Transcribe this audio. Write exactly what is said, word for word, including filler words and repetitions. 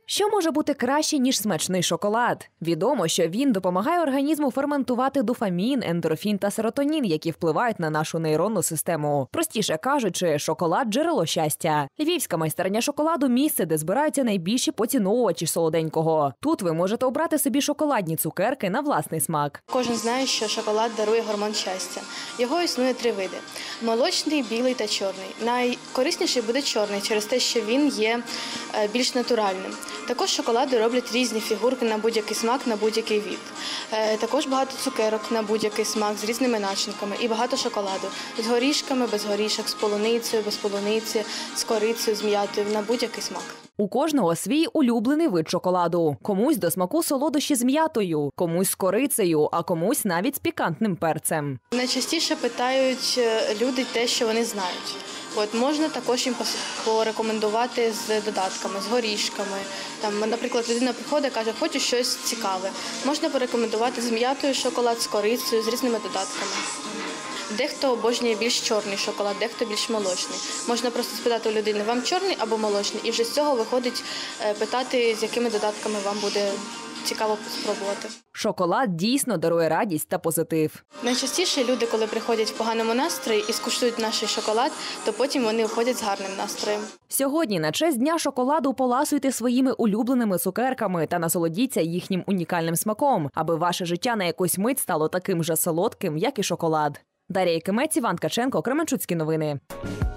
Що може бути краще, ніж смачний шоколад? Відомо, що він допомагає організму ферментувати дофамін, ендорфін та серотонін, які впливають на нашу нейронну систему. Простіше кажучи, шоколад – джерело щастя. Львівська майстерня шоколаду – місце, де збираються найбільші поціновувачі солоденького. Тут ви можете обрати собі шоколадні цукерки на власний смак. Кожен знає, що шоколад дарує гормон щастя. Його існує три види – молочний, білий та чорний. Найкорисніший буде чорний через те, що він є більш натуральним. Також шоколади роблять різні фігурки на будь-який смак, на будь-який вид. Також багато цукерок на будь-який смак з різними начинками і багато шоколаду. З горішками, без горішок, з полуницею, без полуниці, з корицею, з м'ятою, на будь-який смак. У кожного свій улюблений вид шоколаду. Комусь до смаку солодощі з м'ятою, комусь з корицею, а комусь навіть з пікантним перцем. Найчастіше питають люди те, що вони знають. От, можна також їм порекомендувати з додатками, з горішками. Там, наприклад, людина приходить і каже, хочу щось цікаве. Можна порекомендувати з м'ятою шоколад, з корицею, з різними додатками. Дехто обожнює більш чорний шоколад, дехто більш молочний. Можна просто спитати у людини, вам чорний або молочний, і вже з цього виходить питати, з якими додатками вам буде цікаво спробувати. Шоколад дійсно дарує радість та позитив. Найчастіше люди, коли приходять в поганому настрої і скуштують наш шоколад, то потім вони виходять з гарним настроєм. Сьогодні на честь Дня шоколаду поласуйте своїми улюбленими цукерками та насолодіться їхнім унікальним смаком, аби ваше життя на якусь мить стало таким же солодким, як і шоколад. Дар'я Якимець, Іван Ткаченко, Кременчуцькі новини.